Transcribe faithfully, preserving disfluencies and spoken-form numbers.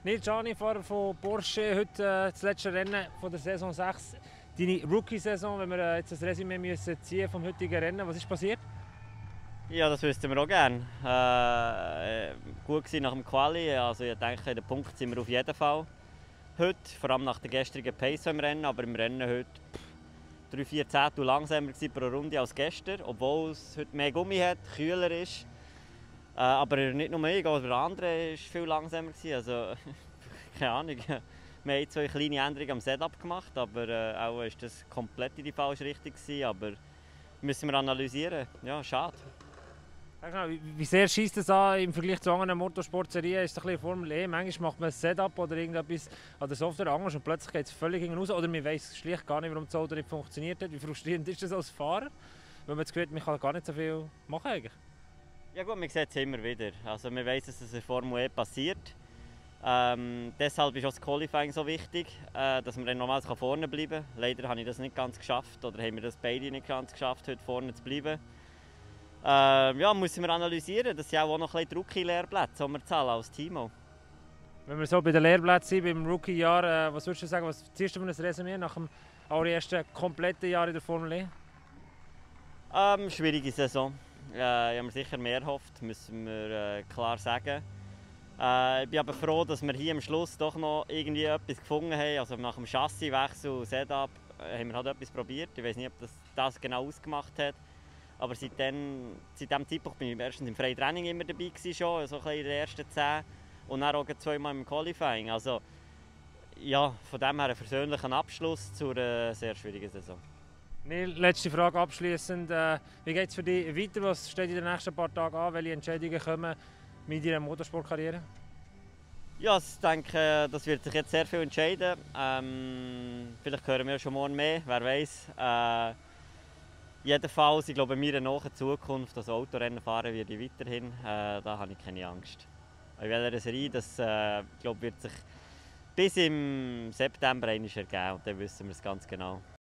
Nils Gianni, Fahrer von Porsche, heute äh, das letzte Rennen von der Saison sechs. Deine Rookie-Saison, wenn wir äh, jetzt das Resümee müssen ziehen vom heutigen Rennen, was ist passiert? Ja, das wüssten wir auch gerne. Äh, gut gewesen nach dem Quali, also ich denke, den Punkt sind wir auf jeden Fall heute, vor allem nach der gestrigen Pace im Rennen, aber im Rennen heute drei, vier Zehntel langsamer pro Runde als gestern, obwohl es heute mehr Gummi hat, kühler ist. Äh, aber nicht nur ich, auch der andere war viel langsamer. Also, keine Ahnung. Wir haben zwei kleine Änderungen am Setup gemacht, aber äh, auch ist das komplett in die falsche Richtung gewesen. Aber müssen wir analysieren. Ja, schade. Wie, wie sehr schießt es an im Vergleich zu anderen Motorsportserien? Ist es ein bisschen Formel E? Manchmal macht man ein Setup oder irgendetwas an der Software anders und plötzlich geht es völlig hinaus. Oder man weiß schlicht gar nicht, warum das Auto nicht funktioniert hat. Wie frustrierend ist das als Fahrer? Weil man das Gefühl hat, man kann gar nicht so viel machen eigentlich. Ja gut, man sieht es immer wieder. Also man weiss, dass es in der Formel E passiert. Ähm, deshalb ist auch das Qualifying so wichtig, äh, dass man dann nochmals vorne bleiben kann. Leider habe ich das nicht ganz geschafft, oder haben wir das beide nicht ganz geschafft, heute vorne zu bleiben. Äh, ja, müssen wir analysieren. Das sind auch noch ein bisschen Rookie-Lehrplätze, die wir zahlen als Team. Wenn wir so bei den Lehrplätzen sind, beim Rookie-Jahr, äh, was würdest du sagen, was ziehst du für ein Resümee nach dem allerersten kompletten Jahr in der Formel E? Ähm, schwierige Saison. Äh, ich habe mir sicher mehr erhofft, müssen wir äh, klar sagen. Äh, ich bin aber froh, dass wir hier am Schluss doch noch irgendwie etwas gefunden haben. Also nach dem Chassiswechsel und Setup äh, haben wir halt etwas probiert. Ich weiß nicht, ob das, das genau ausgemacht hat. Aber seit, dann, seit diesem Zeitpunkt bin ich erstens im freien Training immer dabei gewesen, schon, so ein bisschen in den ersten zehn. Und dann auch zweimal im Qualifying. Also ja, von dem her ein persönlicher Abschluss zu einer sehr schwierigen Saison. Neil, letzte Frage abschließend. Äh, wie geht es für dich weiter? Was steht in den nächsten paar Tagen an? Welche Entscheidungen kommen mit deiner Motorsportkarriere? Ja, ich denke, das wird sich jetzt sehr viel entscheiden. Ähm, vielleicht hören wir schon morgen mehr, wer weiß. Äh, jedenfalls, ich glaube, in meiner nahen Zukunft, also Autorennen fahren werde ich weiterhin. Äh, da habe ich keine Angst. In welcher Serie, das äh, glaube, wird sich bis im September ergeben und dann wissen wir es ganz genau.